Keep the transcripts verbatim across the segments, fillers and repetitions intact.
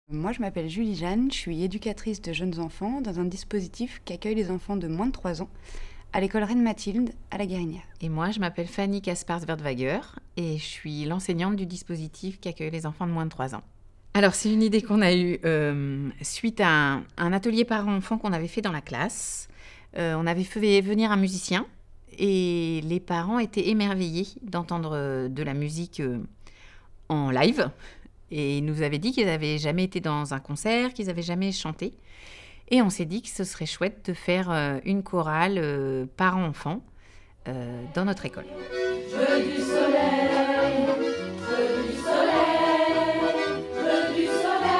Moi, je m'appelle Julie Jeanne, je suis éducatrice de jeunes enfants dans un dispositif qui accueille les enfants de moins de trois ans à l'école Reine-Mathilde à la Guérinière. Et moi, je m'appelle Fanny Kaspars-Wertwager et je suis l'enseignante du dispositif qui accueille les enfants de moins de trois ans. Alors, c'est une idée qu'on a eue euh, suite à un, un atelier parents-enfants qu'on avait fait dans la classe. Euh, on avait fait venir un musicien et les parents étaient émerveillés d'entendre de la musique euh, en live. Et ils nous avaient dit qu'ils n'avaient jamais été dans un concert, qu'ils n'avaient jamais chanté. Et on s'est dit que ce serait chouette de faire euh, une chorale euh, parents-enfants euh, dans notre école. Je veux du soleil, je veux du soleil, je veux du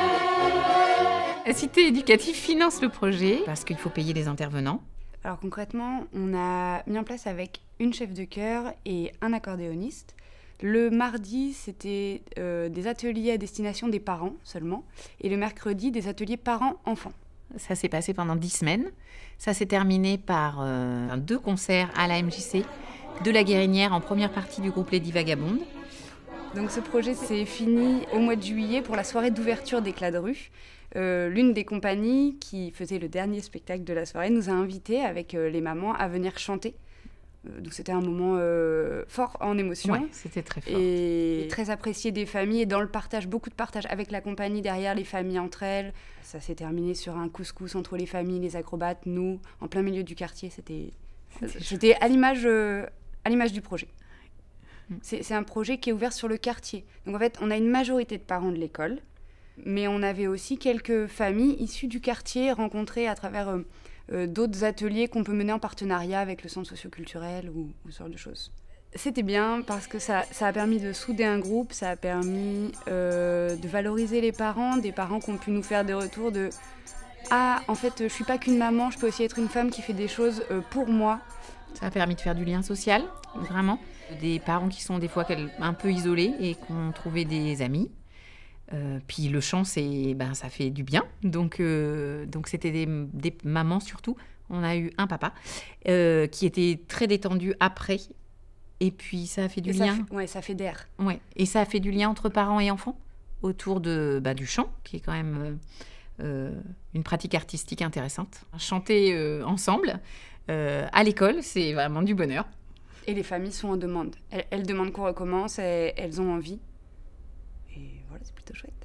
soleil. La cité éducative finance le projet parce qu'il faut payer les intervenants. Alors concrètement, on a mis en place avec une chef de chœur et un accordéoniste. Le mardi, c'était euh, des ateliers à destination des parents seulement, et le mercredi, des ateliers parents-enfants. Ça s'est passé pendant dix semaines. Ça s'est terminé par euh, deux concerts à la M J C de la Guérinière en première partie du groupe Lady Vagabonde. Donc ce projet s'est fini au mois de juillet pour la soirée d'ouverture d'Éclat de rue. Euh, l'une des compagnies qui faisait le dernier spectacle de la soirée nous a invités avec euh, les mamans à venir chanter. Donc c'était un moment euh, fort en émotion. Ouais, c'était très fort. Et, et très apprécié des familles. Et dans le partage, beaucoup de partage avec la compagnie derrière, les familles entre elles. Ça s'est terminé sur un couscous entre les familles, les acrobates, nous, en plein milieu du quartier. C'était, c'était à l'image, euh, à l'image du projet. C'est, c'est un projet qui est ouvert sur le quartier. Donc en fait, on a une majorité de parents de l'école, mais on avait aussi quelques familles issues du quartier rencontrées à travers... Euh, Euh, d'autres ateliers qu'on peut mener en partenariat avec le centre socio-culturel ou, ou ce genre de choses. C'était bien parce que ça, ça a permis de souder un groupe, ça a permis euh, de valoriser les parents, des parents qui ont pu nous faire des retours de « Ah, en fait, je suis pas qu'une maman, je peux aussi être une femme qui fait des choses euh, pour moi ». Ça a permis de faire du lien social, vraiment. Des parents qui sont des fois un peu isolés et qui ont trouvé des amis. Euh, puis le chant, c'est, ben, ça fait du bien. Donc, euh, donc c'était des, des mamans surtout. On a eu un papa euh, qui était très détendu après. Et puis ça a fait du et lien. Ça fait, ouais, ça fait d'air. Ouais. Et ça a fait du lien entre parents et enfants autour de, bah, du chant, qui est quand même euh, une pratique artistique intéressante. Chanter euh, ensemble euh, à l'école, c'est vraiment du bonheur. Et les familles sont en demande. Elles, elles demandent qu'on recommence, et elles ont envie. C'est plutôt chouette.